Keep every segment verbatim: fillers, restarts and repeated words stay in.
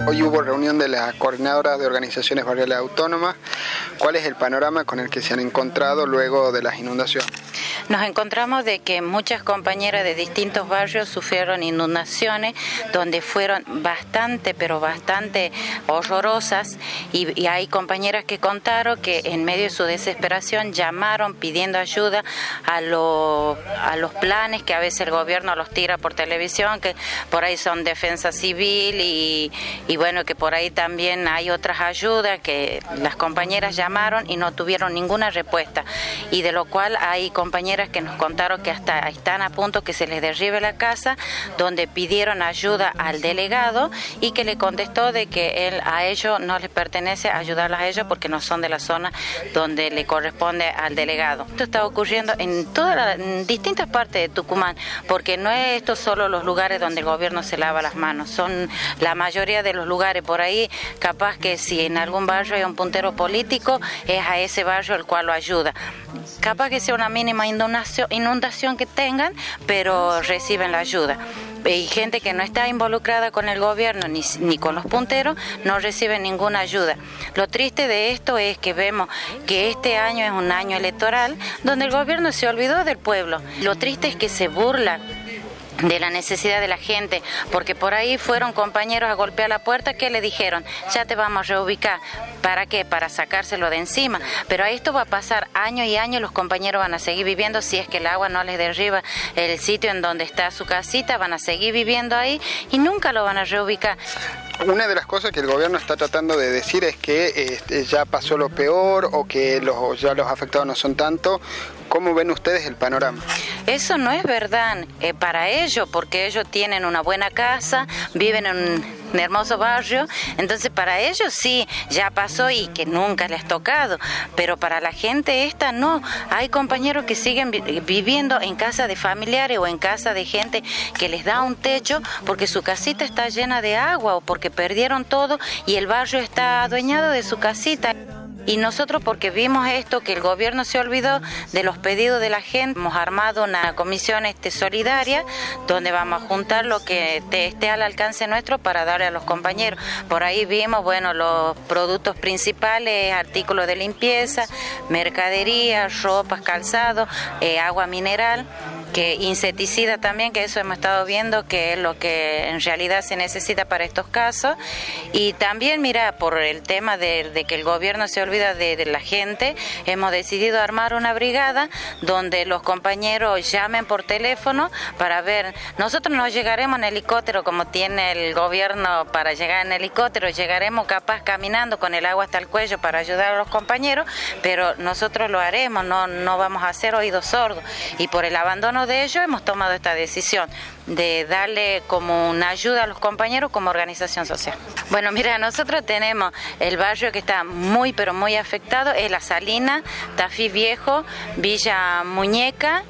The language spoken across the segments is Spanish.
Hoy hubo reunión de la coordinadora de organizaciones barriales autónomas. ¿Cuál es el panorama con el que se han encontrado luego de las inundaciones? Nos encontramos de que muchas compañeras de distintos barrios sufrieron inundaciones donde fueron bastante, pero bastante horrorosas, y, y hay compañeras que contaron que en medio de su desesperación llamaron pidiendo ayuda a, lo, a los planes que a veces el gobierno los tira por televisión, que por ahí son defensa civil y, y bueno, que por ahí también hay otras ayudas que las compañeras llamaron y no tuvieron ninguna respuesta, y de lo cual hay compañeras que nos contaron que hasta están a punto que se les derribe la casa, donde pidieron ayuda al delegado y que le contestó de que él a ellos no les pertenece ayudarlas a ellos porque no son de la zona donde le corresponde al delegado. Esto está ocurriendo en todas las en distintas partes de Tucumán, porque no es esto solo los lugares donde el gobierno se lava las manos, son la mayoría de los lugares. Por ahí capaz que si en algún barrio hay un puntero político, es a ese barrio el cual lo ayuda. Capaz que sea una mínima inundación, inundación que tengan, pero reciben la ayuda. Y gente que no está involucrada con el gobierno ni, ni con los punteros no recibe ninguna ayuda. Lo triste de esto es que vemos que este año es un año electoral donde el gobierno se olvidó del pueblo. Lo triste es que se burla de la necesidad de la gente, porque por ahí fueron compañeros a golpear la puerta que le dijeron, ya te vamos a reubicar. ¿Para qué? Para sacárselo de encima. Pero a esto va a pasar años y años, los compañeros van a seguir viviendo, si es que el agua no les derriba el sitio en donde está su casita, van a seguir viviendo ahí y nunca lo van a reubicar. Una de las cosas que el gobierno está tratando de decir es que este, ya pasó lo peor o que los, ya los afectados no son tanto. ¿Cómo ven ustedes el panorama? Eso no es verdad eh, para ellos, porque ellos tienen una buena casa, viven en un un hermoso barrio, entonces para ellos sí, ya pasó y que nunca les ha tocado, pero para la gente esta no. Hay compañeros que siguen vi- viviendo en casa de familiares o en casa de gente que les da un techo porque su casita está llena de agua o porque perdieron todo y el barrio está adueñado de su casita. Y nosotros, porque vimos esto, que el gobierno se olvidó de los pedidos de la gente, hemos armado una comisión este, solidaria, donde vamos a juntar lo que te, esté al alcance nuestro para darle a los compañeros. Por ahí vimos, bueno, los productos principales, artículos de limpieza, mercadería, ropas, calzado, eh, agua mineral, que insecticida también, que eso hemos estado viendo que es lo que en realidad se necesita para estos casos. Y también, mira, por el tema de, de que el gobierno se olvida de, de la gente, hemos decidido armar una brigada donde los compañeros llamen por teléfono para ver. Nosotros no llegaremos en helicóptero como tiene el gobierno para llegar en helicóptero, llegaremos capaz caminando con el agua hasta el cuello para ayudar a los compañeros, pero nosotros lo haremos, no, no vamos a hacer oídos sordos. Y por el abandono de ello hemos tomado esta decisión de darle como una ayuda a los compañeros como organización social. Bueno, mira, nosotros tenemos el barrio que está muy pero muy afectado, es La Salina, Tafí Viejo, Villa Muñeca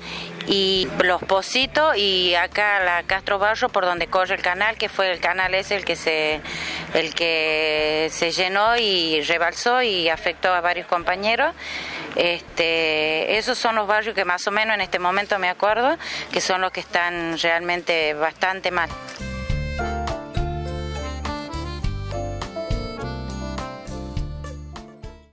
y Los Pocitos, y acá la Castro Barro por donde corre el canal, que fue el canal ese el que se el que se llenó y rebalsó y afectó a varios compañeros. Este, esos son los barrios que más o menos en este momento me acuerdo que son los que están realmente bastante mal.